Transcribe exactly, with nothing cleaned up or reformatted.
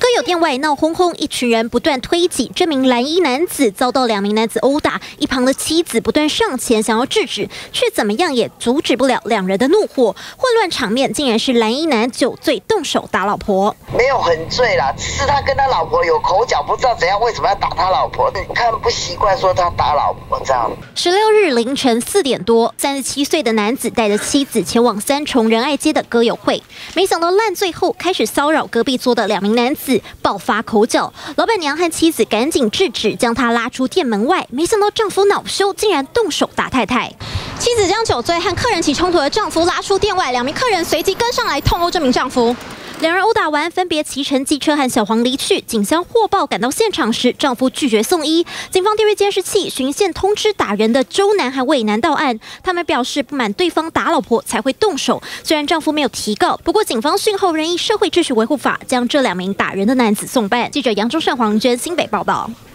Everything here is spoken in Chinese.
友店外闹哄哄，一群人不断推挤这名蓝衣男子，遭到两名男子殴打。一旁的妻子不断上前想要制止，却怎么样也阻止不了两人的怒火。混乱场面竟然是蓝衣男酒醉动手打老婆， 没有很醉啦，只是他跟他老婆有口角，不知道怎样，为什么要打他老婆？看不习惯说他打老婆这样。 十六日凌晨四点多，三十七岁的男子带着妻子前往三重仁爱街的歌友会，没想到烂醉后开始骚扰隔壁桌的两名男子，爆发口角。老板娘和妻子赶紧制止，将他拉出店门外。没想到丈夫恼羞，竟然动手打太太。妻子将酒醉和客人起冲突的丈夫拉出店外，两名客人随即跟上来痛殴这名丈夫。两人殴打完，分别骑乘机车和小黄离去。警方获报赶到现场时，丈夫拒绝送医。警方调阅监视器，循线通知打人的周男和魏男到案。他们表示不满对方打老婆才会动手。虽然丈夫没有提告，不过警方讯后仍依社会秩序维护法将这两名打人的男子送办。记者杨忠胜、黄仁娟新北报道。